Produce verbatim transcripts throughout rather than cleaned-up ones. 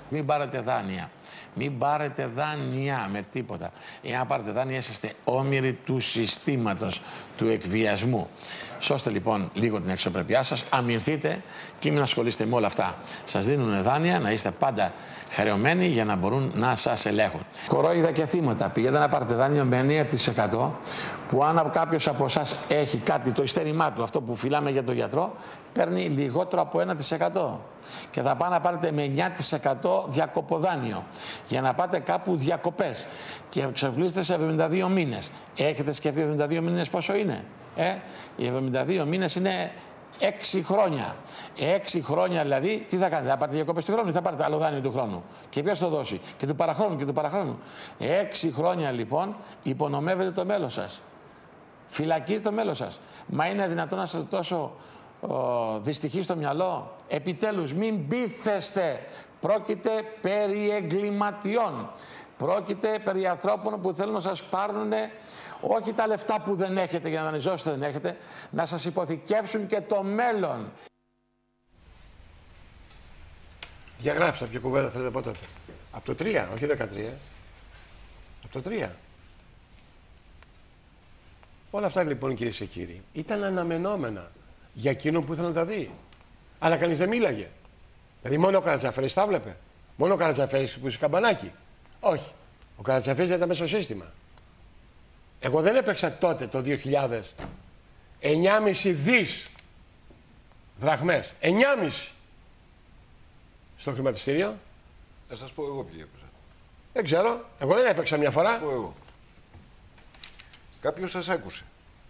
Μην πάρετε δάνεια. Μην πάρετε δάνεια με τίποτα. Εάν πάρετε δάνεια, είσαστε όμοιροι του συστήματος, του εκβιασμού. Σώστε λοιπόν λίγο την αξιοπρέπειά σας, αμυνθείτε και μην ασχολείστε με όλα αυτά. Σας δίνουν δάνεια, να είστε πάντα χρεωμένοι για να μπορούν να σας ελέγχουν. Κορόιδα και θύματα. Πηγαίνετε να πάρετε δάνειο με εννέα τοις εκατό, που αν κάποιος από εσάς έχει κάτι, το ειστέρημά του, αυτό που φυλάμε για τον γιατρό, παίρνει λιγότερο από ένα τοις εκατό. Και θα πάνε να πάρετε με εννέα τοις εκατό διακοποδάνειο για να πάτε κάπου διακοπές και ξεφλήσετε σε εβδομήντα δύο μήνες. Έχετε σκεφτεί εβδομήντα δύο μήνες πόσο είναι? Ε, οι εβδομήντα δύο μήνες είναι έξι χρόνια. Έξι χρόνια δηλαδή, τι θα κάνετε? Θα πάρετε διακοπές του χρόνου ή θα πάρετε άλλο δάνειο του χρόνου? Και ποιος το δώσει? Και του παραχρόνου και του παραχρόνου. Έξι χρόνια λοιπόν υπονομεύετε το μέλλον σας. Φυλακίζετε το μέλλον σας. Μα είναι δυνατόν να σας τόσο ο, δυστυχή στο μυαλό? Επιτέλους, μην πείθεστε. Πρόκειται περί εγκληματιών. Πρόκειται περί ανθρώπων που θέλουν να σας πάρουν όχι τα λεφτά που δεν έχετε για να δανειζώσετε, δεν έχετε, να σας υποθηκεύσουν και το μέλλον. Διαγράψτε ποια κουβέντα θέλετε από τότε. Από το τρία, όχι δεκατρία. Από το τρία. Όλα αυτά λοιπόν, κυρίες και κύριοι, ήταν αναμενόμενα για εκείνον που ήθελε να τα δει. Αλλά κανείς δεν μίλαγε. Δηλαδή μόνο ο Καρατζαφέρης τα βλέπε. Μόνο ο Καρατζαφέρης που είσαι καμπανάκι. Όχι. Ο Καρατζαφέρης ήταν μέσα στο σύστημα. Εγώ δεν έπαιξα τότε το δύο χιλιάδες εννιά κόμμα πέντε δις δραχμές. εννιά κόμμα πέντε στο χρηματιστήριο. Θα σας πω εγώ ποιο έπαιξα. Δεν ξέρω. Εγώ δεν έπαιξα μια φορά. Θα πω εγώ. Κάποιος σας άκουσε.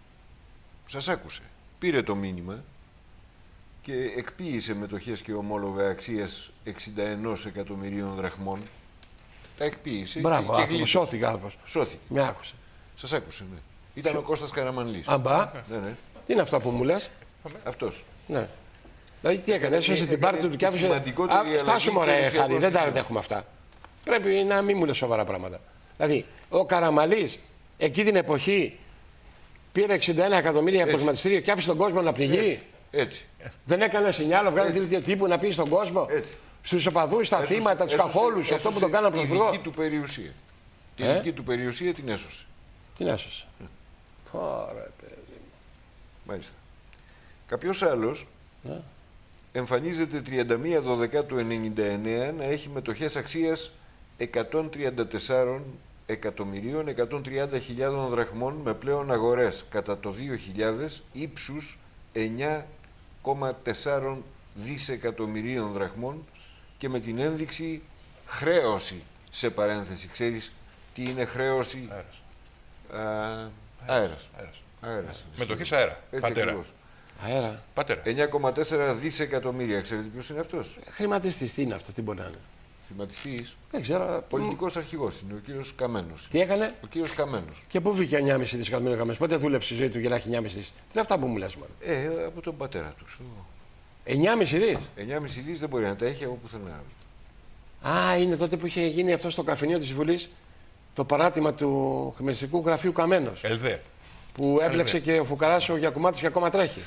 Σας άκουσε. Πήρε το μήνυμα και εκποίησε μετοχές και ομόλογα αξίας εξήντα ένα εκατομμυρίων δραχμών. Τα εκποίησε. Μπράβο, και, άτομο, και σώθηκε άνθρωπος. Σώθηκε. Με άκουσε. Σας άκουσε, ναι. Ήταν Ποιο... ο Κώστας Καραμανλής. Αμπά. Ναι, ναι. Τι είναι αυτά που μου λες? Αυτός. Ναι. Δηλαδή τι έκανε, έσωσε την πάρτη του και άφησε. Στάσου μωρέ, Χάρη, δεν τα έχουμε αυτά. Πρέπει να μην μου λες σοβαρά πράγματα. Δηλαδή, ο Καραμανλής εκεί την εποχή πήρε εξήντα ένα εκατομμύρια από το χρηματιστήριο και άφησε τον κόσμο να πληγεί. Έτσι. Έτσι. Δεν έκανε σινιάλο, βγάλε δίκτυο τύπου να πει στον κόσμο. Στους οπαδούς, στα έσωσε, θύματα, τους καχόλους, αυτό που τον κάνανε πρωθυπουργό. Τη δική του περιουσία. Τη ε? δική του περιουσία την έσωσε. Την έσωσε. Ε. Ωραία, παιδί μου. Μάλιστα. Κάποιος άλλος ε? εμφανίζεται τριάντα μία Δεκεμβρίου του ενενήντα εννέα να έχει μετοχές αξίας εκατόν τριάντα τέσσερα εκατομμυρίων εκατόν τριάντα χιλιάδων δραχμών με πλέον αγορές κατά το δύο χιλιάδες ύψους εννέα κόμμα τέσσερα δισεκατομμυρίων δραχμών και με την ένδειξη χρέωση σε παρένθεση. Ξέρεις τι είναι χρέωση? Αέρας. Α, αέρας. Αέρας. Αέρας. Μετοχές αέρα. Έτσι Πατέρα. ακριβώς. Αέρα. Πατέρα. εννέα κόμμα τέσσερα δισεκατομμύρια. Ξέρετε ποιος είναι αυτός? Χρηματιστής, τι είναι αυτό, τι μπορεί να είναι? Χρηματιστής. Δεν ξέρω. Πολιτικός αρχηγός είναι ο κύριος Καμένος. Τι έκανε? Ο κύριος Καμένος. Και πού βγήκε εννιά κόμμα πέντε δισεκατομμύρια Καμένος? Πότε δούλεψε η ζωή του για να έχει εννιά κόμμα πέντε δις? Τι είναι αυτά που μου λες, μόνο? Ε, από τον πατέρα του. εννιά κόμμα πέντε δις. εννιά κόμμα πέντε δις δεν μπορεί να τα έχει από πουθενά. Α, είναι τότε που είχε γίνει αυτό στο καφενείο της Βουλής το παράτημα του χρηματιστικού γραφείου Καμένος. Ελδέ. Που έμπλεξε Ελδέ. και ο Φουκαράς ο Γιακουμάτης και ακόμα τρέχει.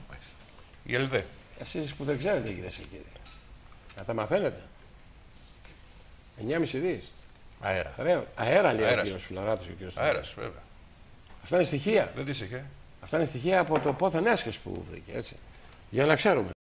Η Ελδέ. Εσείς που δεν ξέρετε, κυρίες και κύριοι. Να τα μαθαίνετε. εννιά κόμμα πέντε δις. Αέρα. Ρε, αέρα λέει Αέρας. ο κύριος Φιλαράτης και ο κύριος. Αέρας, βέβαια. Αυτά είναι στοιχεία. Δεν τις είχε. Αυτά είναι στοιχεία από το πόθεν έσχες που βρήκε, έτσι. Για να ξέρουμε.